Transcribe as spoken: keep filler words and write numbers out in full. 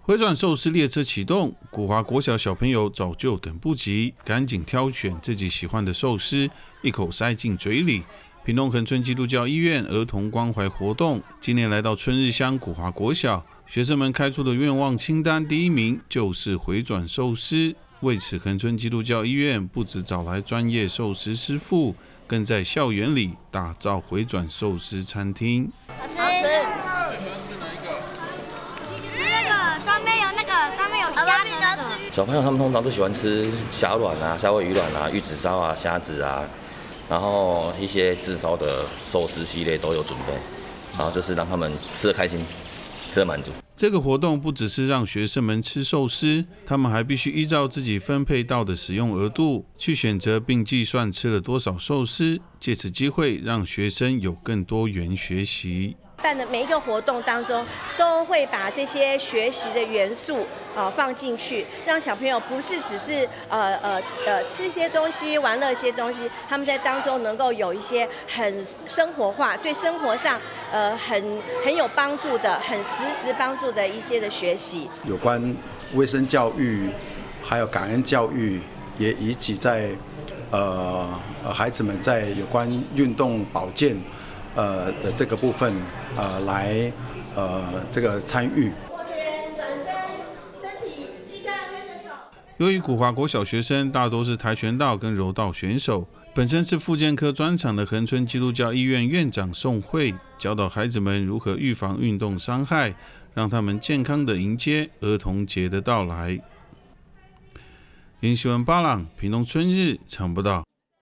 回转寿司列车启动，古华国小小朋友早就等不及，赶紧挑选自己喜欢的寿司，一口塞进嘴里。屏东恒春基督教医院儿童关怀活动今年来到春日乡古华国小，学生们开出的愿望清单第一名就是回转寿司。为此，恒春基督教医院不只找来专业寿司师傅，更在校园里打造回转寿司餐厅。 好吃。好吃。 最喜欢吃哪一个？ 吃那个上面有那个上面有虾的那个。 小朋友他们通常都喜欢吃虾卵啊、夏威夷卵啊、玉子烧啊、虾子啊，然后一些炙烧的寿司系列都有准备，然后就是让他们吃得开心，吃得满足。 这个活动不只是让学生们吃寿司，他们还必须依照自己分配到的使用额度去选择并计算吃了多少寿司，借此机会让学生有更多元学习。 办的每一个活动当中，都会把这些学习的元素呃放进去，让小朋友不是只是呃呃呃吃一些东西、玩乐一些东西，他们在当中能够有一些很生活化、对生活上呃很很有帮助的、很实质帮助的一些的学习。 有关卫生教育，还有感恩教育，也一起在呃呃孩子们在有关运动保健。呃的这个部分，呃来呃这个参与。 由于古华国小学生大多是跆拳道跟柔道选手，本身是复健科专长的恒春基督教医院院长宋慧教导孩子们如何预防运动伤害，让他们健康的迎接儿童节的到来。林希文巴朗，屏东春日常不到。